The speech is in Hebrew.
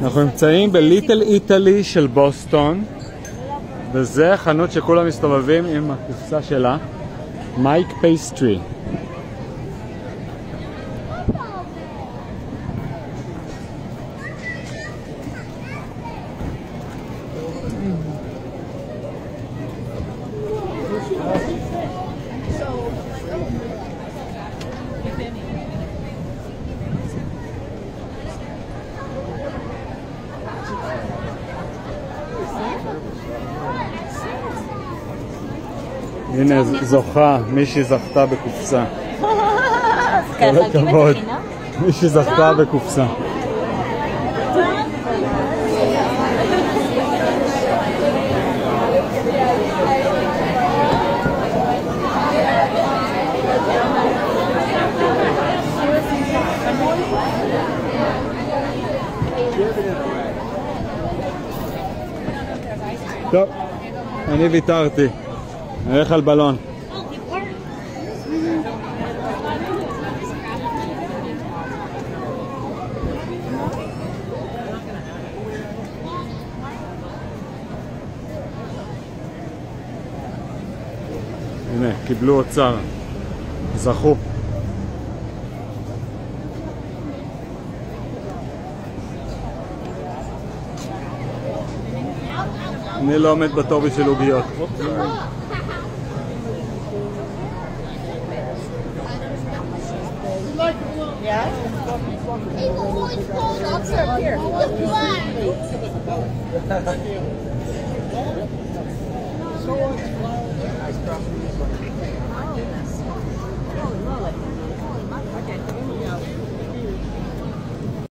אנחנו נמצאים בליטל איטלי של בוסטון, וזה חנות שכולם מסתובבים עם הקופסה שלה, מייק פייסטרי. הנה זוכה, מישהי זכתה בקופסה. כל הכבוד, מישהי זכתה בקופסה. טוב, אני ויתרתי. נלך על בלון. הנה, קיבלו אוצר. זכו. אני לא עומד בתור בשביל עוגיות. Yeah? Hey, the boy's cold. I'll serve here. So